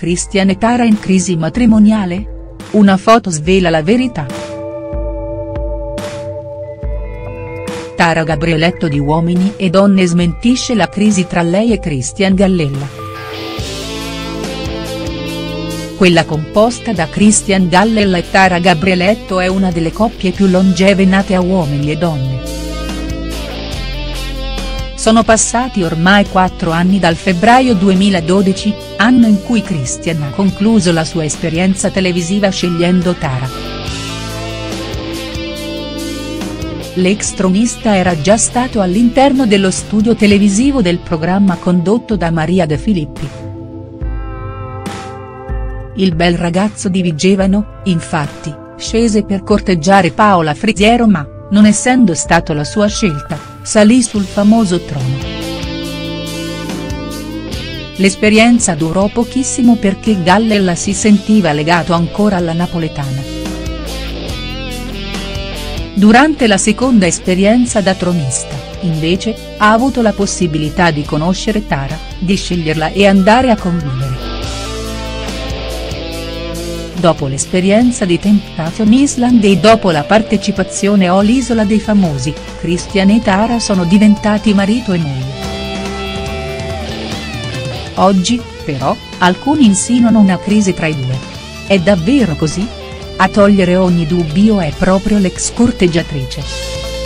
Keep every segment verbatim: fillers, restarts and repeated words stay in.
Christian e Tara in crisi matrimoniale? Una foto svela la verità. Tara Gabrieletto di Uomini e Donne smentisce la crisi tra lei e Christian Gallella. Quella composta da Christian Gallella e Tara Gabrieletto è una delle coppie più longeve nate a Uomini e Donne. Sono passati ormai quattro anni dal febbraio duemiladodici, anno in cui Christian ha concluso la sua esperienza televisiva scegliendo Tara. L'ex tronista era già stato all'interno dello studio televisivo del programma condotto da Maria De Filippi. Il bel ragazzo di Vigevano, infatti, scese per corteggiare Paola Friziero ma, non essendo stato la sua scelta, salì sul famoso trono. L'esperienza durò pochissimo perché Gallella si sentiva legato ancora alla napoletana. Durante la seconda esperienza da tronista, invece, ha avuto la possibilità di conoscere Tara, di sceglierla e andare a convivere. Dopo l'esperienza di Temptation Island e dopo la partecipazione all'Isola dei Famosi, Christian e Tara sono diventati marito e moglie. Oggi, però, alcuni insinuano una crisi tra i due. È davvero così? A togliere ogni dubbio è proprio l'ex corteggiatrice.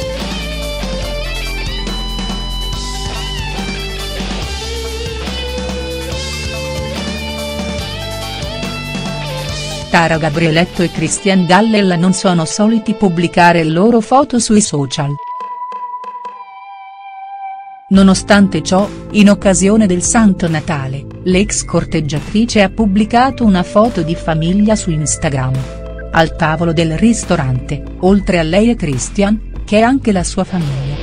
Tara Gabrieletto e Christian Gallella non sono soliti pubblicare le loro foto sui social. Nonostante ciò, in occasione del Santo Natale, l'ex corteggiatrice ha pubblicato una foto di famiglia su Instagram. Al tavolo del ristorante, oltre a lei e Christian, che è anche la sua famiglia.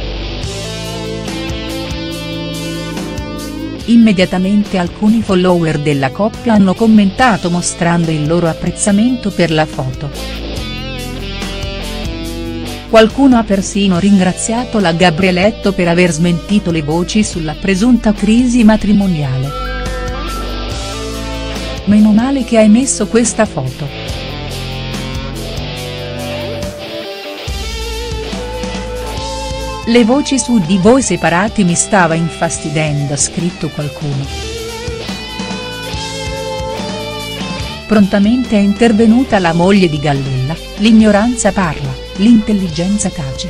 Immediatamente alcuni follower della coppia hanno commentato mostrando il loro apprezzamento per la foto. Qualcuno ha persino ringraziato la Gabrieletto per aver smentito le voci sulla presunta crisi matrimoniale. Meno male che hai messo questa foto. Le voci su di voi separati mi stava infastidendo, ha scritto qualcuno. Prontamente è intervenuta la moglie di Gallella: l'ignoranza parla, l'intelligenza tace.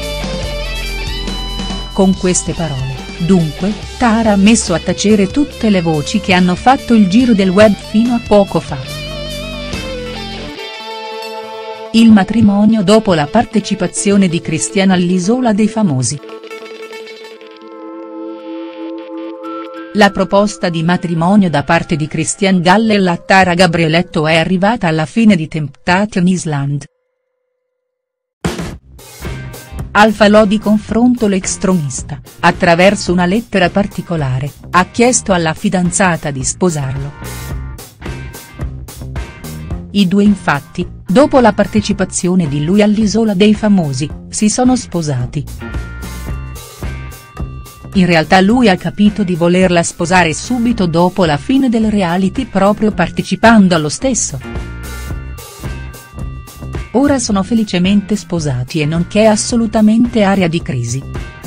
Con queste parole, dunque, Tara ha messo a tacere tutte le voci che hanno fatto il giro del web fino a poco fa. Il matrimonio dopo la partecipazione di Christian all'Isola dei Famosi. La proposta di matrimonio da parte di Christian Gallella a Tara Gabrieletto è arrivata alla fine di Temptation Island. Al falò di confronto l'ex tronista, attraverso una lettera particolare, ha chiesto alla fidanzata di sposarlo. I due infatti, dopo la partecipazione di lui all'Isola dei Famosi, si sono sposati. In realtà lui ha capito di volerla sposare subito dopo la fine del reality proprio partecipando allo stesso. Ora sono felicemente sposati e non c'è assolutamente aria di crisi.